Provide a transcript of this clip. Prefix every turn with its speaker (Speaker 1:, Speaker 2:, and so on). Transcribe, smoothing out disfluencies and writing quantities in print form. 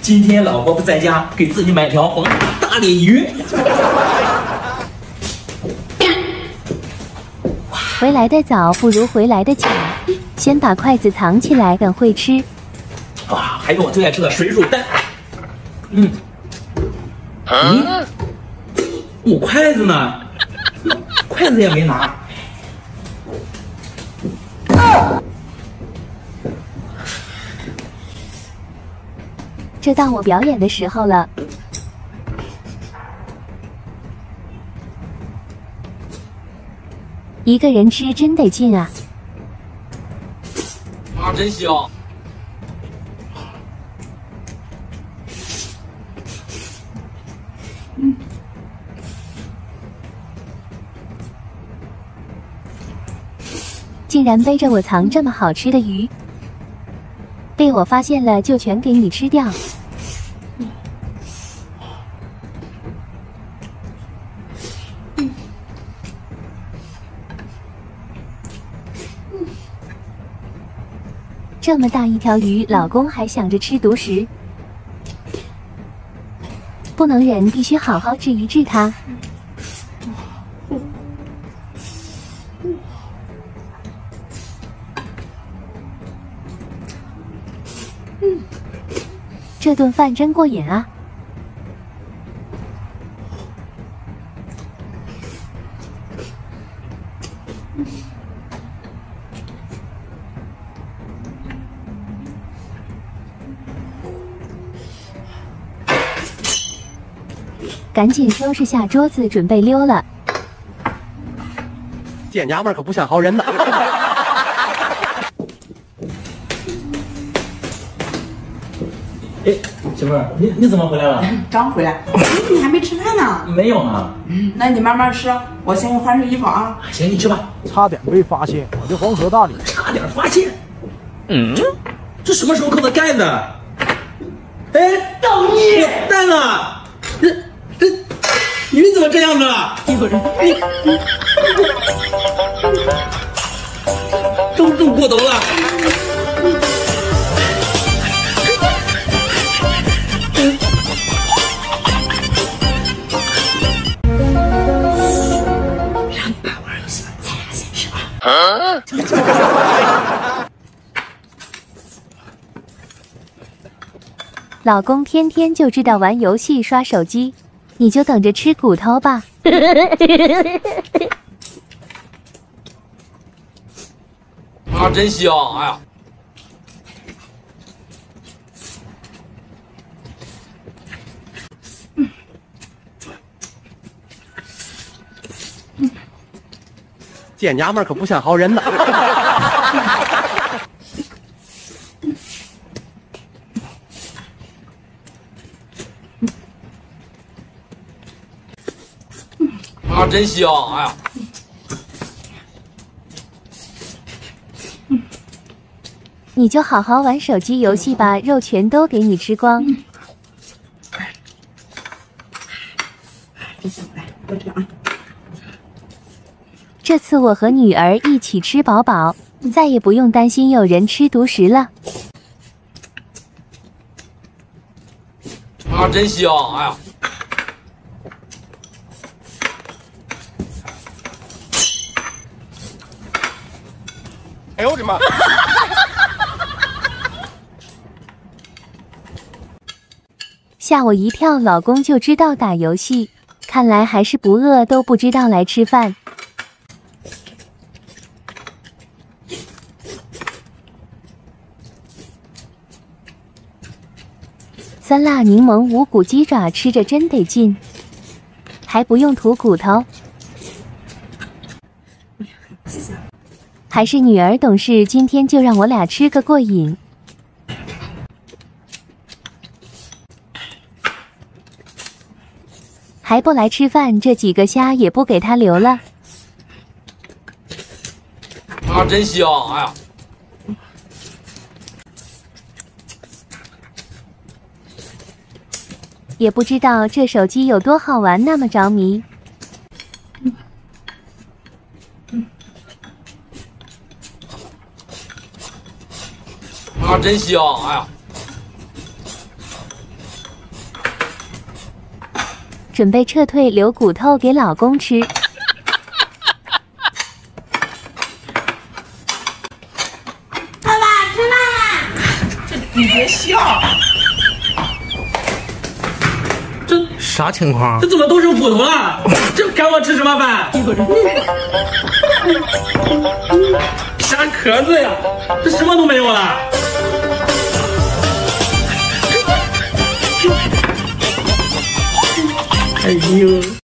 Speaker 1: 今天老婆不在家，给自己买条黄大鲤鱼。
Speaker 2: 回来的早不如回来的巧，先把筷子藏起来，等会吃。
Speaker 1: 啊，还有我最爱吃的水煮蛋。我筷子呢？筷子也没拿。
Speaker 2: 这到我表演的时候了。一个人吃真得劲啊！
Speaker 1: 啊，真香！
Speaker 2: 竟然背着我藏这么好吃的鱼，被我发现了就全给你吃掉。这么大一条鱼，老公还想着吃独食，不能忍，必须好好治一治它。这顿饭真过瘾啊！赶紧收拾下桌子，准备溜了。
Speaker 3: 这娘们儿可不像好人呐！
Speaker 1: 哎，媳妇儿，你怎么回来了？
Speaker 4: 刚回来，你还没吃饭呢？
Speaker 1: 没有呢。
Speaker 4: 那你慢慢吃，我先去换身衣服啊。
Speaker 1: 行，你去吧。
Speaker 5: 差点被发现，我这黄河大鲤鱼。
Speaker 1: 差点发现。这什么时候扣的盖子？哎，造孽！蛋呢？这鱼怎么这样子了？都过头了。让你爸玩游戏吧，咱俩先吃吧。
Speaker 2: 老公天天就知道玩游戏刷手机，你就等着吃骨头吧。
Speaker 1: 啊，真香！哎呀，
Speaker 3: 这娘们儿可不像好人呐！
Speaker 1: 啊，真香！哎呀，
Speaker 2: 你就好好玩手机游戏吧，肉全都给你吃光。
Speaker 4: 别想来，我这样啊。
Speaker 2: 这次我和女儿一起吃饱饱，再也不用担心有人吃独食了。
Speaker 1: 啊，真香！哎呀，
Speaker 3: 哎呦我的妈！
Speaker 2: 吓我一跳，老公就知道打游戏，看来还是不饿都不知道来吃饭。酸辣柠檬无骨鸡爪吃着真得劲，还不用吐骨头。还是女儿懂事，今天就让我俩吃个过瘾。还不来吃饭，这几个虾也不给他留了。
Speaker 1: 啊，真香！哎呀，
Speaker 2: 也不知道这手机有多好玩，那么着迷。
Speaker 1: 啊，真香！哎呀，
Speaker 2: 准备撤退，留骨头给老公吃。
Speaker 4: 爸爸吃饭啦！
Speaker 1: 你别笑。
Speaker 3: 啥情况？
Speaker 1: 这怎么都剩骨头了？这赶我吃什么饭？啥壳子呀？这什么都没有了。哎呦！